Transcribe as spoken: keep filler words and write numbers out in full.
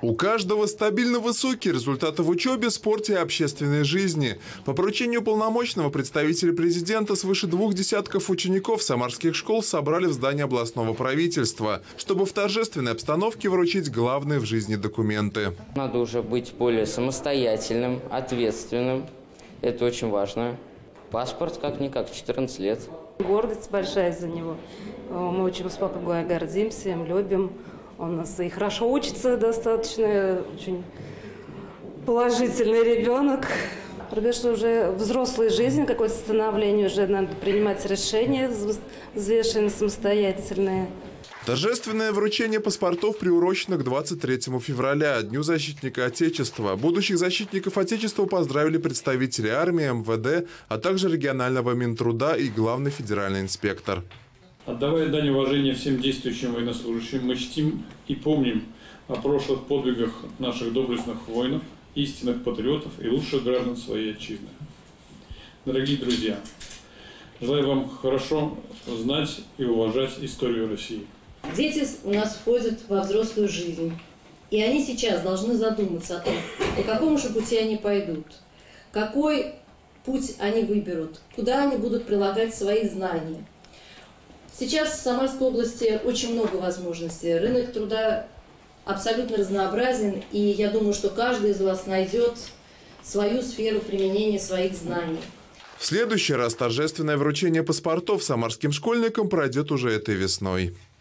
У каждого стабильно высокие результаты в учебе, спорте и общественной жизни. По поручению полномочного представителя президента свыше двух десятков учеников самарских школ собрали в здании областного правительства, чтобы в торжественной обстановке вручить главные в жизни документы. Надо уже быть более самостоятельным, ответственным. Это очень важно. Паспорт как-никак, четырнадцать лет. Гордость большая за него. Мы очень с папой гордимся, им любим. Он у нас и хорошо учится достаточно, очень положительный ребенок. Потому что уже взрослая жизнь, какое-то становление, уже надо принимать решения взвешенные, самостоятельные. Торжественное вручение паспортов приурочено к двадцать третьему февраля, Дню защитника Отечества. Будущих защитников Отечества поздравили представители армии, эм вэ дэ, а также регионального Минтруда и главный федеральный инспектор. Отдавая дань уважения всем действующим военнослужащим, мы чтим и помним о прошлых подвигах наших доблестных воинов, истинных патриотов и лучших граждан своей отчизны. Дорогие друзья, желаю вам хорошо знать и уважать историю России. Дети у нас входят во взрослую жизнь, и они сейчас должны задуматься о том, по какому же пути они пойдут, какой путь они выберут, куда они будут прилагать свои знания. Сейчас в Самарской области очень много возможностей. Рынок труда абсолютно разнообразен, и я думаю, что каждый из вас найдет свою сферу применения своих знаний. В следующий раз торжественное вручение паспортов самарским школьникам пройдет уже этой весной.